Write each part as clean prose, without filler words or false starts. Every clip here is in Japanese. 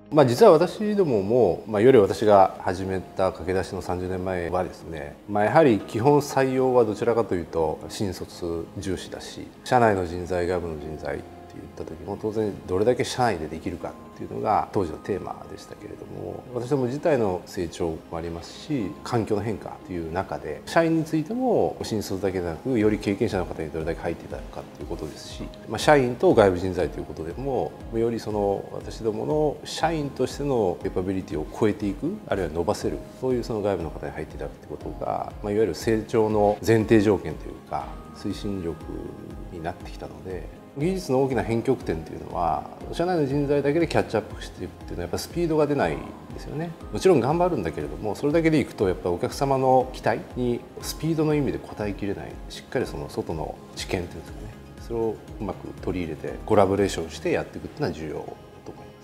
実は私どもも、いわゆる私が始めた駆け出しの30年前はですね、やはり基本採用はどちらかというと新卒重視だし、社内の人材、外部の人材っていった時も当然どれだけ社内でできるかっていうのが当時のテーマでしたけれども、私ども自体の成長もありますし、環境の変化という中で社員についても新卒だけでなくより経験者の方にどれだけ入っていただくかということですし、社員と外部人材ということでもよりその私どもの社員としてのケーパビリティを超えていく、あるいは伸ばせる、そういうその外部の方に入っていただくということが、いわゆる成長の前提条件というか推進力になってきたので、技術の大きな変局点というのは社内の人材だけでキャッチアップしていくっていうのはやっぱスピードが出ないんですよね。もちろん頑張るんだけれども、それだけでいくとやっぱお客様の期待にスピードの意味で応えきれない、しっかりその外の知見というんですかね、それをうまく取り入れてコラボレーションしてやっていくっていうのは重要だと思います。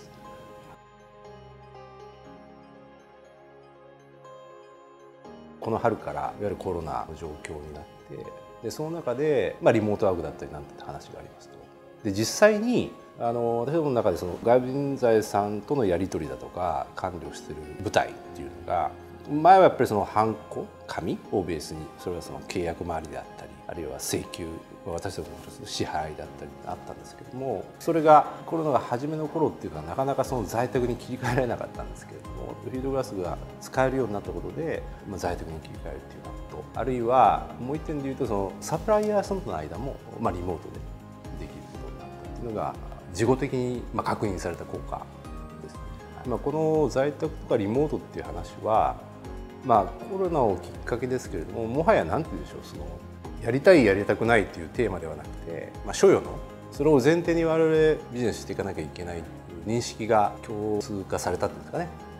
この春からいわゆるコロナの状況になって、でその中で、リモートワークだったりなんて話がありますと。で実際に私どもの中でその外部人材さんとのやり取りだとか管理をしている部隊っていうのが、前はやっぱりそのハンコ紙をベースに、それはその契約周りであったり、あるいは請求、私たちの支払いだったりあったんですけども、それがコロナが初めの頃っていうのはなかなかその在宅に切り替えられなかったんですけれども、フィールドグラスが使えるようになったことで、在宅に切り替えるっていうのと、あるいはもう一点で言うとそのサプライヤーさんとの間も、リモートでできることになったっていうのが事後的に確認された効果ですね。この在宅とかリモートっていう話は、コロナをきっかけですけれども、もはや何て言うんでしょう、そのやりたいやりたくないというテーマではなくて、所与のそれを前提に我々ビジネスしていかなきゃいけないという認識が共通化されたんですかね。